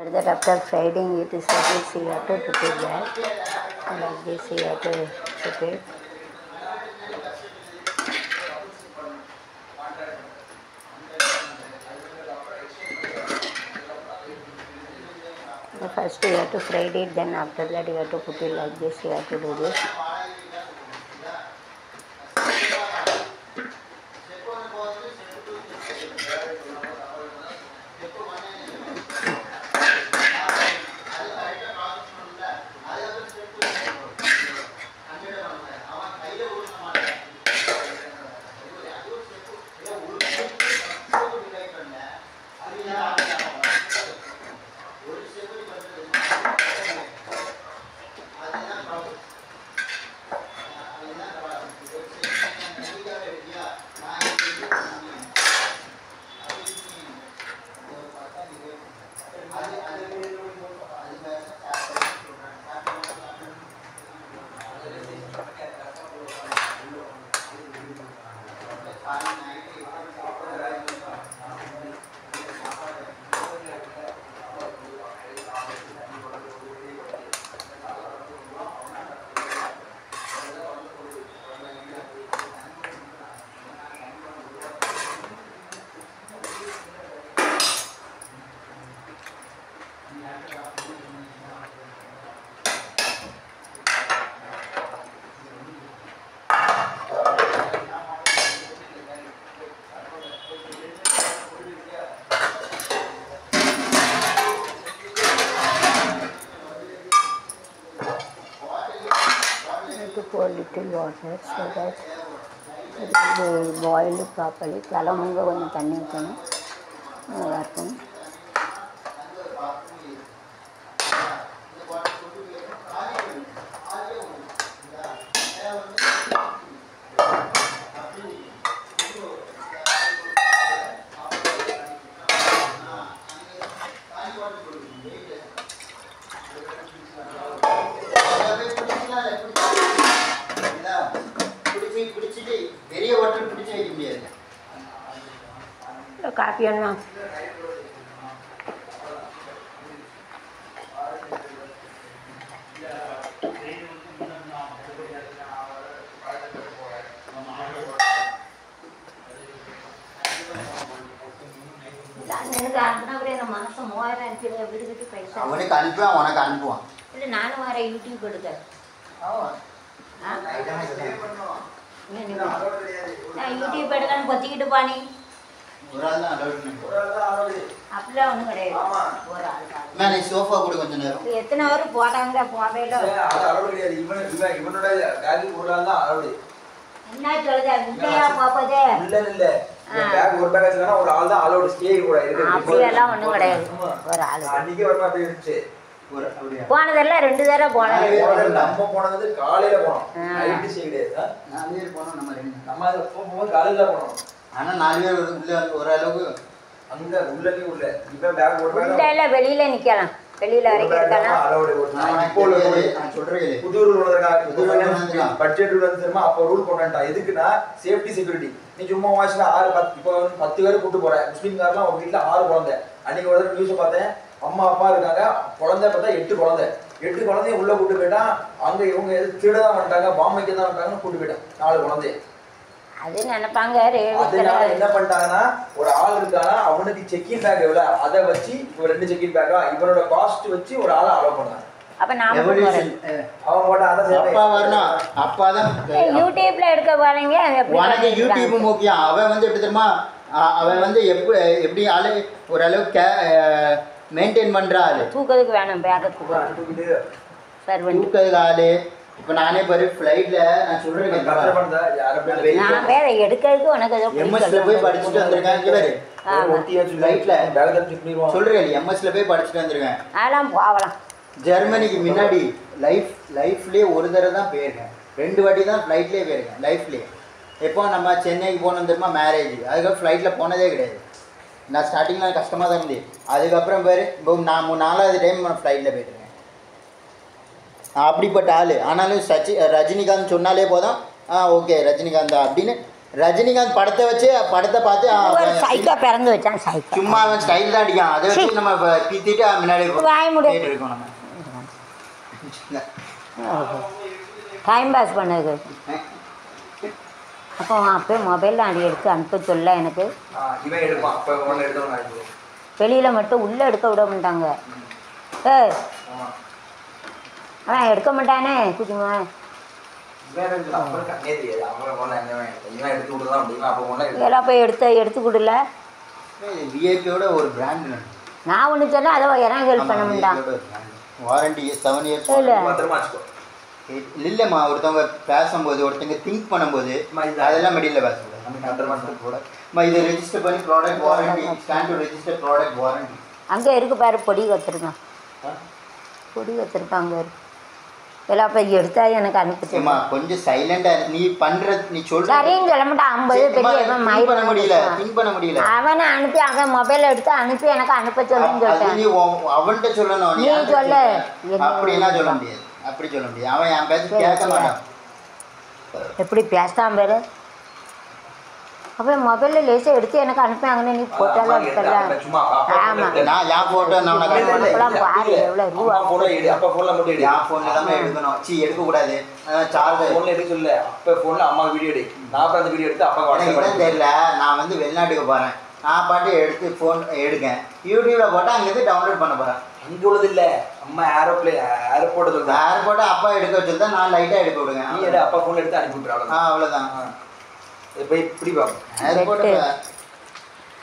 that after frying it is like this, you have to put it back, like this you have to put it. First you have to fry it, then after that you have to put it like this, you have to do this. To pour little water so that it will be boiled properly. தலை முங்க கொஞ்சம் தண்ணி ஊற்றணும், நல்லாயிருக்கும். Copy வேணுமா? மாதம் 3000 அனுப்பிடுங்க, விடுவிட்டு பைசா அவனுக்கு அனுப்புவான், உனக்கு அனுப்புவான். இல்லை நானும் வரேன் யூடியூப் எடுக்க. நான் யூடியூப் எடுக்கன்னு பொத்திக்கிட்டு பாணி ஒரு ஆள் தான் அப்படிலாம் ஒன்றும் கிடையாது. ஒரு ஆள் தான் சோஃபா கூட கொஞ்சம் நேரம் எத்தனை பேர் போட்டாங்க போவேல என்ன சொல்லுதா இல்லையா பாப்பதே அப்படியெல்லாம் ஒன்றும் கிடையாது. ஒரு ஆள் போனதெல்லாம் 2 தடவை போனது. நம்ம போனது காலையில போனோம், நைட் ஸ்டே கிடையாது. 4 பேர் போனோம், நம்ம 2 நம்ம அது போகும்போது காலையில போனோம். ஆனா 4 பேர் உள்ள ஓரளவுக்கு அங்க உள்ளே உள்ள இப்ப பேக் போடுறாங்க. இல்ல வெளியில நிக்கலாம், வெளியில வரைக்கும் இருக்கலாம். இப்போ நான் சொல்றேன், புது ரூல் வந்திருக்கா, பட்ஜெட் ரூல் வந்துருமா? அப்போ ரூல் கொண்டாண்டா எதுக்குன்னா சேஃப்டி செக்யூரிட்டி. நீ சும்மா வாட்ச்ல 6 10 இப்போ 10 பேர் கூட்டு போற முஸ்லீம்காரலாம் ஒரு வீட்டுல 6 குழந்தை. அன்னைக்கு ஒரு நியூஸ் பார்த்தேன், அம்மா அப்பா இருக்காங்க, குழந்தை பார்த்தா 8 குழந்தை. 8 குழந்தைய உள்ள கூட்டு போயிட்டா அங்க இவங்க திருடதான் வந்துட்டாங்க, பாம்பைக்கு தான் வந்துட்டாங்கன்னு கூட்டு போயிட்டான் 4 குழந்தை. அது நினைப்பாங்க என்ன பண்ணிட்டாங்கன்னா ஒரு ஆள் இருக்கானா அவனுக்கு செக்கின் பேக் எவ்வளவு அதை வச்சு இப்போ 2 செக்கின் பேக்கா இவனோட காஸ்ட் வச்சு ஒரு ஆளை அலோவ் பண்ணாங்க. அப்ப நாம அவன் போட்டா அப்பா வரணும், அப்பா தான் யூடியூப்ல எடுக்க போறீங்க. உனக்கு யூடியூப் முக்கியம். அவன் வந்து எப்படி தெரியுமா, அவன் வந்து எப்படி ஆளு ஓரளவுக்கு மெயின்டைன் பண்ற ஆளு. தூக்கிறதுக்கு வேணும், பேக்கை தூக்கிட்டு தூக்கிறதுக்கு ஆளு. இப்போ நானே பாரு ஃப்ளைட்ல நான் சொல்றேன், நான் வேற எடுக்கிறதுக்கு உனக்கு எம்எஸ்ல போய் படிச்சுட்டு வந்திருக்கேன். ஃப்ளைட்ல சொல்றேன், எம்எஸ்ல போய் படிச்சுட்டு வந்திருக்கேன். அதெல்லாம் போகலாம். ஜெர்மனிக்கு முன்னாடி லைஃப்லேயே ஒரு தடவை தான் போயிருக்கேன், 2 வாட்டி தான் ஃப்ளைட்லேயே போயிருக்கேன் லைஃப்லேயே. எப்போ நம்ம சென்னைக்கு போனோம் தெரியுமா, மேரேஜ், அதுக்கப்புறம் ஃப்ளைட்டில் போனதே கிடையாது. நான் ஸ்டார்டிங்கில் கஷ்டமாக தான் இருந்தது. அதுக்கப்புறம் பேர் இப்போ நான் 4வது டைம் நான் ஃப்ளைட்டில் போயிட்டுருக்கேன். அப்படிப்பட்ட ஆள். ஆனாலும் ரஜினிகாந்த் சொன்னாலே போதும், ஓகே ரஜினிகாந்த் அப்படின்னு ரஜினிகாந்த் படத்தை வச்சு படத்தை பார்த்து ஒரு சைக்கா பிறந்து வச்சான் சைக்கா. சும்மா அவன் ஸ்டைல் தான் அடிக்கான். அதை வச்சு நம்ம பீத்திட்டு முன்னாடி வாய் முடி இருக்கோம் நம்ம. டைம் பாஸ் பண்ணது. அப்போ அப்போ மொபைலில் அடி எடுத்து அனுப்ப சொல்ல எனக்கு. இவன் எடுப்பான். அப்போ ஒன்று எடுத்தவன் வெளியில் மட்டும் உள்ளே எடுக்க விட மாட்டாங்க. அவன் எடுக்க மாட்டானே குட்டிமா. எல்லாம் போய் எடுத்து கொடுல. விஐபியோட ஒரு பிராண்ட் நான் ஒன்று சொன்னால் அதை எனக்கு ஹெல்ப் பண்ண மாட்டான். வாரண்டி 7 இயர்ஸ் இல்லை இல்லைம்மா. ஒருத்தவங்க பேசும்போது ஒருத்தவங்க திங்க் பண்ணும்போது அதெல்லாம் மெடியில் பேசக்கூடாது. இதை ரெஜிஸ்டர் பண்ணி product warranty stand to register product warranty. அங்கே இருக்கு பாரு பொடி வச்சுருக்கான். பொடி வச்சுருக்காங்க எல்லாம் போய் எடுத்தா எனக்கு அனுப்பிச்சுமா. கொஞ்சம் சைலண்டாக நீ பண்ணுறது நீ சொல்ற சரின்னு சொல்ல மாட்டான். 50 பெரிய திங்க் பண்ண முடியல திங்க் பண்ண முடியல. அவனை அனுப்பி அவன் மொபைல் எடுத்து அனுப்பி எனக்கு அனுப்ப சொல்லுன்னு சொல்லிட்டேன். நீ அவன்கிட்ட சொல்லணும். நீ சொல்லு. அப்படிலாம் சொல்ல முடியாது. அப்படி சொல்ல முடியாது. அவன் என் பேச கேட்க மாட்டான். எப்படி பேசாம பேரு அப்போ மொபைலில் லேசாக எடுத்து எனக்கு அனுப்பினாங்கன்னு நீ போட்டோலாம் எடுத்துடல. ஆமாம் நான் என் ஃபோட்டோ அப்போலாம் பாரு எவ்வளோ ரூபா. அப்போ ஃபோனில் மட்டும் எடு. என் ஃபோனில் தான் எடுக்கணும். எடுக்கக்கூடாது. சார்ஜர் ஃபோனில் எடுக்க சொல்ல. அப்போ ஃபோனில் அம்மா வீடியோ எடு. நான் அப்புறம் அந்த வீடியோ எடுத்து அப்பா வாட்ஸ்அப் தெரியல. நான் வந்து வெளிநாட்டுக்கு போகிறேன். நான் பாட்டு எடுத்து ஃபோன் எடுக்கேன். யூடியூப்பில் போட்டால் அங்கேருந்து டவுன்லோட் பண்ண போகிறேன். அங்கே உள்ளது இல்லை. அம்மா ஏர்போர்ட்டு சொல்லுங்க. ஏர்போர்ட்டை அப்பா எடுக்க வச்சுருந்தா நான் லைட்டாக எடுக்க விடுங்க. நீ எடு. அப்பா ஃபோன் எடுத்து அனுப்பி விட்டுறாங்க. அவ்வளோதான். இப்போ இப்படி பார்ப்போம். ஏர்போர்ட்டு